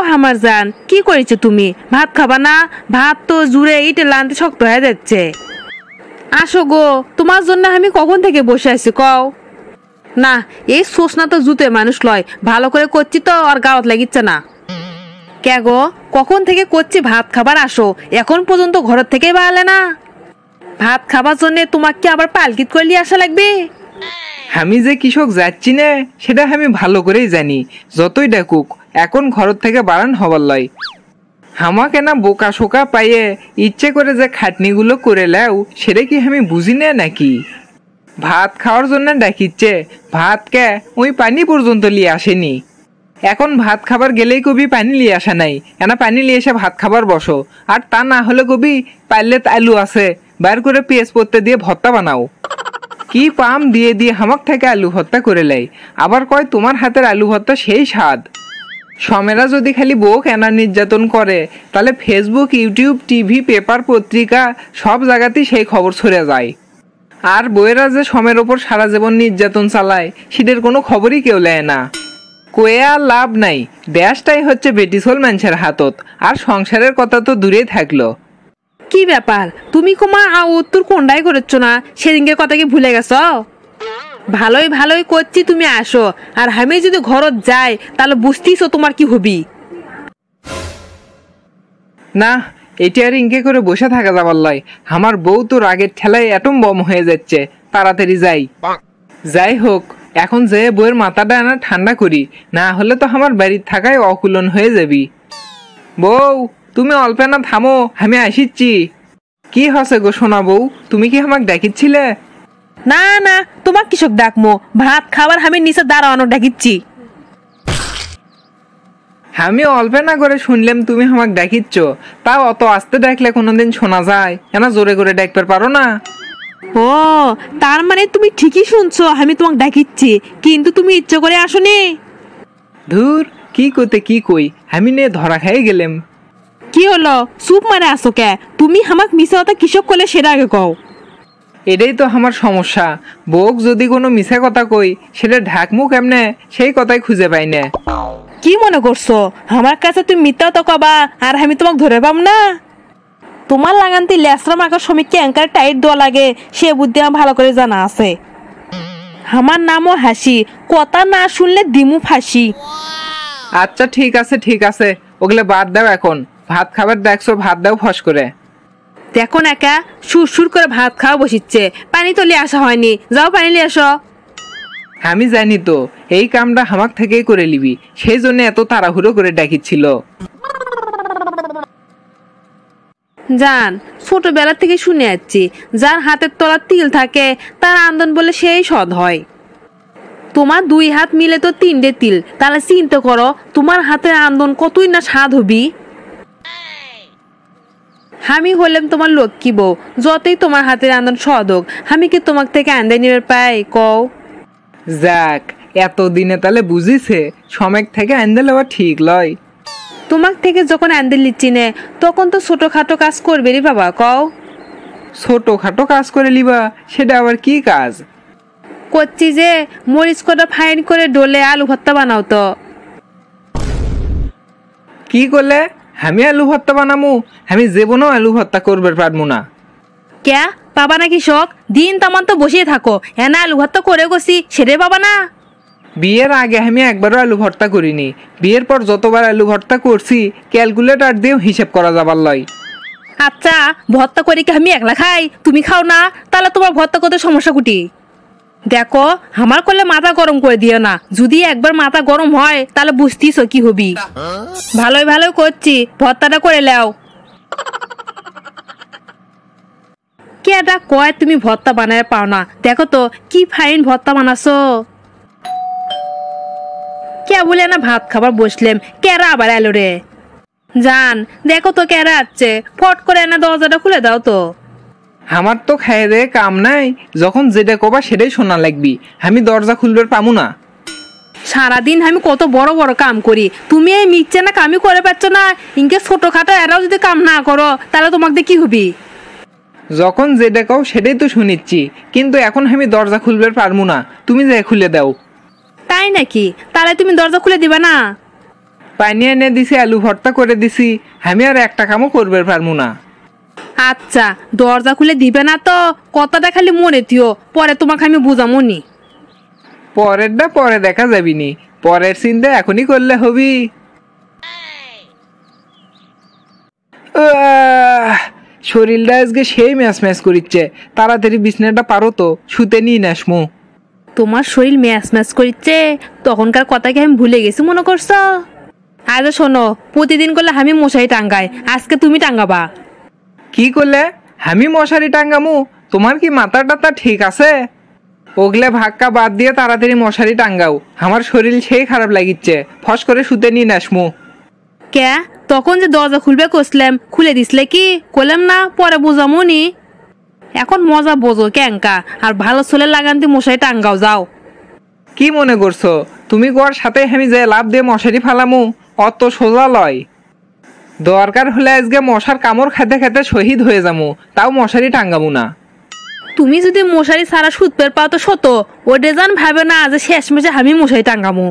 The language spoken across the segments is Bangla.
আমার জান, কি করেছো তুমি? ভাত খাবা না? ভাত তো জুড়ে ইটে লানতে শক্ত হয়ে যাচ্ছে। আসো গো, তোমার জন্য আমি কখন থেকে বসে আছি কও। না, এই সোসনা তো জুতে মানুষ লয়, ভালো করে করছি তো আর গাওয়াত লাগিচ্ছে না। কে গো, কখন থেকে করছি ভাত খাবার আসো, এখন পর্যন্ত ঘরের থেকেই বাড়ালে না। ভাত খাবার জন্য তোমাকে কি আবার পালকিত করে নিয়ে আসা লাগবে? আমি যে কৃষক যাচ্ছি না সেটা আমি ভালো করেই জানি। যতই ডাকুক এখন ঘর থেকে বাড়ান হবার লয়। আমাকে না বোকা শোকা পাইয়ে ইচ্ছে করে যে খাটনিগুলো করে লেও সেটা কি আমি বুঝি না নাকি? ভাত খাওয়ার জন্য ডাকিচ্ছে, ভাত কে ওই পানি পর্যন্ত লিয়ে আসেনি। এখন ভাত খাবার গেলেই কবি পানি লিয়ে আসা নাই, এনা পানি লিয়ে এসে ভাত খাবার বসো। আর তা না হলে কবি পারলে আলু আছে বাইর করে পেঁয়াজ পত্তে দিয়ে ভর্তা বানাও। কি পাম দিয়ে দিয়ে হামাক থেকে আলু ভর্তা করে লাই, আবার কয় তোমার হাতের আলু ভর্তা সেই স্বাদ। সমেরা যদি খালি বউ কেনা নির্যাতন করে তাহলে ফেসবুক, ইউটিউব, টিভি, পেপার, পত্রিকা সব জায়গাতেই সেই খবর ছড়ে যায়। আর বউয়েরা যে সমের ওপর সারা জীবন নির্যাতন চালায় সেটার কোনো খবরই কেউ নেয় না। কয়ে আর লাভ নাই, দেশটাই হচ্ছে বেটিসোল মানুষের হাতত, আর সংসারের কথা তো দূরেই থাকলো। কি ব্যাপার, তুমি কুমা উত্তর কোনটাই করেছ না? সেদিনকের কথা কি ভুলে গেছ? ভালোই ভালোই করছি, তুমি আসো। আর আমি যদি ঘরত যাই তাহলে বুঝতেইছো তোমার কি হবি। না, এটি আর ইনকে করে বসে থাকা যাবার লয়। আমার বউ তো রাগের ঠেলায় অ্যাটম বম হয়ে যাচ্ছে, তাড়াতাড়ি যাই। যাই হোক, এখন যে বউয়ের মাথাটা আনা ঠান্ডা করি, না হলে তো আমার বাড়ির থাকায় অকুলন হয়ে যাবি। বউ, তুমি অল্পে না থামো, আমি আসিচ্ছি। কি হসে গো সোনা বউ, তুমি কি আমাকে ডাকিচ্ছিলে? না না, তোমার কৃষক ডাকমো, ভাত খাবার আমি নিচে দাঁড়ানো ডাকিচ্ছি। আমি অল্পে না করে শুনলাম তুমি আমাকে ডাকিচ্ছ, তাও অত আস্তে ডাকলে কোনোদিন শোনা যায়? এনা জোরে করে ডাকতে পারো না? ও, তার মানে তুমি ঠিকই শুনছো, আমি তোমাকে ডাকিচ্ছি, কিন্তু তুমি ইচ্ছে করে আসোনি। ধুর, কি করতে কি কই, আমি নে ধরা খাই গেলাম। কি হলো, চুপ মারে আসো কে? তুমি আমাকে মিশা কথা কৃষক করলে সেটা আগে কও। এটাই তো আমার সমস্যা, বউক যদি কোনো মিছা কথা কই সেটা ঢাকমু কেমনে সেই কথাই খুঁজে পাই না। কি মনে করছো আমার কাছে তুমি মিথ্যা তো কবা আর আমি তোমাকে ধরে পাম না? তোমার লাগানতে লেসরা মার্কার শ্রমিককে অ্যাঙ্কার টাইট দেওয়া লাগে সে বুদ্ধি আমার ভালো করে জানা আছে। আমার নামও হাসি, কথা না শুনলে দিমু ফাঁসি। আচ্ছা ঠিক আছে ঠিক আছে, ওগুলো বাদ দাও। এখন ভাত খাবার দেখছো, ভাত দাও ফস করে। দেখো না একা সুর সুর করে ভাত খাওয়া বসিচ্ছে, পানি তো লিয়ে আসা হয়নি, যাও পানি লিয়ে আসো। আমি জানি তো এই কামটা হামাক থেকেই করে নিবি, সেই জন্য এত তাড়াহুড়ো করে ডাকিচ্ছিল। জান, ছোটবেলা থেকে শুনে যাচ্ছি যার হাতের তলার তিল থাকে তার আন্দোলন বলে সেই সদ হয়। তোমার দুই হাত মিলে তো তিনটে তিল, তাহলে চিন্তা করো তোমার হাতের আন্দোলন কতই না স্বাদ হবি। আমি হলাম তোমার লক্ষ্মী বউ, যতই তোমার হাতের আন্দোলন স্বাদ হোক আমি কি তোমার থেকে আন্দাই নিবে পাই কও? যাক, এতদিনে তাহলে বুঝিছে সমেক থেকে আন্দোলন আবার ঠিক লয়। তোমার থেকে যখন আন্দাই লিচ্ছি নে তখন তো ছোটখাটো কাজ করবে রে বাবা কও। ছোটখাটো কাজ করে লিবা, সেটা আবার কি কাজ? করছি যে মরিচ কটা ফাইন করে ডলে আলু ভর্তা বানাও তো। কি করলে? আমি আলু ভর্তা বানামু? আমি জীবনেও আলু ভর্তা করবে পারবো না। ক্যা পাবা না কৃষক? দিন তামান তো বসিয়ে থাকো, এনা আলু ভর্তা করে গেছি সেটাই পাবা না? বিয়ের আগে আমি একবারও আলু ভর্তা করিনি, বিয়ের পর যতবার আলু ভর্তা করছি ক্যালকুলেটর দিয়েও হিসেব করা যাবার লয়। আচ্ছা, ভর্তা করে কি আমি একলা খাই, তুমি খাও না? তাহলে তোমার ভর্তা করতে সমস্যা কুটি? দেখো, আমার করলে মাথা গরম করে দিও না, যদি একবার মাথা গরম হয় তাহলে বুঝতিস কি হবি। ভালোই ভালোই করছি, ভর্তাটা করে লাও। কেডা কয় তুমি ভর্তা বানায় পাও না? দেখো তো কি ফাইন ভর্তা বানাছো। কে বলে না ভাত খাবার বসলেম, কেরা আবার এলো রে? জান, দেখো তো কেরা আছে, ফট করে না দরজাটা খুলে দাও তো। আমার তো খাইয়ে দে কাম নাই, যখন যেটা কবা সেটাই শোনা লাগবি, আমি দরজা খুলবার পামু না। সারাদিন আমি কত বড় বড় কাম করি, তুমি এই মিথ্যে না কামই করে পাচ্ছ না? ইনকে ছোটখাটো এরাও যদি কাম না করো তাহলে তোমাকে কি হবি? যখন যেটা কও সেটাই তো শুনিচ্ছি, কিন্তু এখন আমি দরজা খুলবার পারমু না, তুমি যে খুলে দাও। তাই নাকি? তাহলে তুমি দরজা খুলে দিবা না? পানি এনে দিছি, আলু ভর্তা করে দিছি, আমি আর একটা কামও করবে পারবো না। আচ্ছা, দরজা খুলে দিবে না তো? কথাটা খালি মনে দিও, পরে তোমাকে আমি বুঝামনি। পরেরটা পরে দেখা যাবিনি, পরের চিন্তা এখনই করলে হবি। শরীরটা আজকে সেই ম্যাচ ম্যাচ করিচ্ছে, তাড়াতাড়ি বিছনাটা পারো তো, শুতে নিয়ে নাসমু। তোমার শরীর ম্যাচ ম্যাচ করিচ্ছে? তখনকার কথাকে আমি ভুলে গেছি মনে করছো? আজ শোনো, প্রতিদিন করলে আমি মশারি টাঙ্গাই, আজকে তুমি টাঙ্গাবা। কি করলে আমি মশারি টাঙ্গামু? তোমার কি মাথা টাথা ঠিক আছে? ওগলে ভাক্কা বাদ দিয়ে তাড়াতাড়ি মশারি টাঙ্গাও, আমার শরীর সেই খারাপ লাগিচ্ছে, ফস করে শুতে নিয়ে নাসমু। কে? তখন যে দরজা খুলবে কষলাম, খুলে দিসলে কি করলাম না? পরে বুঝামনি। এখন মজা বোঝো ক্যাঙ্কা, আর ভালো চলে লাগান্তি মশারি টাঙ্গাও যাও। কি মনে করছো তুমি গোয়ার সাথে আমি যে লাভ দিয়ে মশারি ফালামু? অত সোজা লয়। দরকার হলে আজকে মশার কামড় খেতে খেতে শহীদ হয়ে যামু, তাও মশারি টাঙ্গামু না। তুমি যদি মশারি ছাড়া সুতপের পাও তো শত, ও ডেজান ভাবে না যে শেষমেশে আমি মশারি টাঙ্গামু।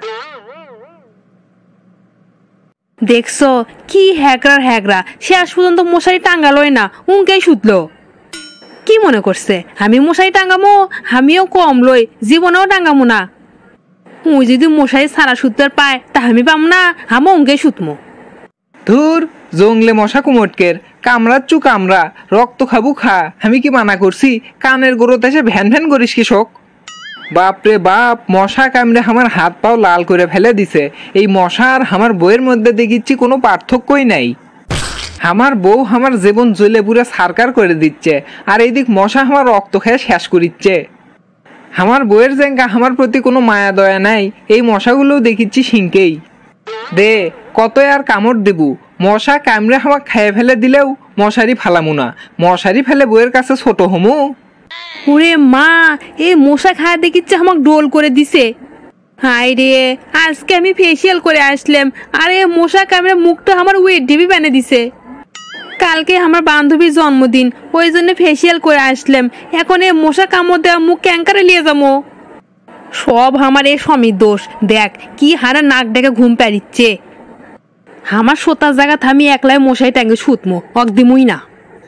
দেখছো কি হ্যাকরার হ্যাকরা, শেষ পর্যন্ত মশারি টাঙ্গালোই না, উনকেই শুতলো। কি মনে করছে আমি মশারি টাঙ্গামো? আমিও কম লই, জীবনেও টাঙ্গামো না। ওই যদি মশারি ছাড়া সুতপের পায় তা আমি পাম না, আমি উনকেই শুতমো। ধুর, জংলে মশা কুমটকের কামড়াচ্ছু কামড়া, রক্ত খাবু খা, আমি কি মানা করছি? কানের গোড়তে এসে ভ্যান ভ্যান করিস কৃষক। বাপরে বাপ, মশা কামড়ে আমার হাত পাও লাল করে ফেলে দিছে। এই মশা আর আমার বউয়ের মধ্যে দেখিচ্ছি কোনো পার্থক্যই নাই। আমার বউ আমার জীবন জ্বলে পুরে সারকার করে দিচ্ছে, আর এইদিক মশা আমার রক্ত খেয়ে শেষ করিচ্ছে। আমার বউয়ের জেঙ্গা আমার প্রতি কোনো মায়া দয়া নাই, এই মশাগুলোও দেখিচ্ছি সিংকেই। দে কত আর কামড় দেবু, মশা কামড়ে আমাকে খেয়ে ফেলে দিলেও মশারি ফালামু না, মশারি ফেলে বউয়ের কাছে ছোট হমু। ওরে মা, এই মশা খায়া দেখিচ্ছে আমাকে ডোল করে দিছে। হাই রে, আজকে আমি ফেসিয়াল করে আসলাম, আর এ মশা কামড়ে মুখটা আমার ওয়েট ডিবি বানিয়ে দিছে। কালকে আমার বান্ধবীর জন্মদিন, ওই জন্য ফেসিয়াল করে আসলাম, এখন এ মশা কামড় দেওয়া মুখ ক্যাঙ্কারে নিয়ে যাবো। সব আমার এ স্বামীর দোষ, দেখ কি হারে নাক ডেকে ঘুম পাড়িচ্ছে। আমার সোতার জায়গা থামি একলাই মশাই ট্যাঙ্গে শুতমো, একদিমই না।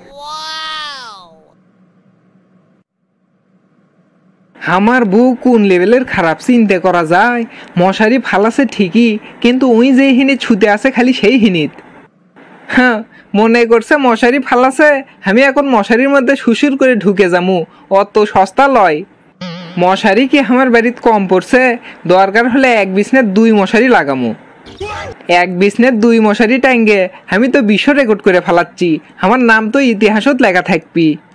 আমার বউ কোন লেভেলের খারাপ চিন্তা করা যায়। মশারি ফালাছে ঠিকই, কিন্তু ওই যে হিনিত ছুতে আছে খালি সেই হিনিত। হ্যাঁ, মনে করছে মশারি ফালাছে, আমি এখন মশারির মধ্যে শুশুর করে ঢুকে যামু, অত সস্তা লয়। মশারি কি আমার বাড়িত কম পড়ছে? দরকার হলে এক বিছনের 2 মশারি লাগামু। এক বিছনের 2 মশারি টাঙ্গে আমি তো বিশ্ব রেকর্ড করে ফেলাচ্ছি, আমার নাম তো ইতিহাসত লেখা থাকবি।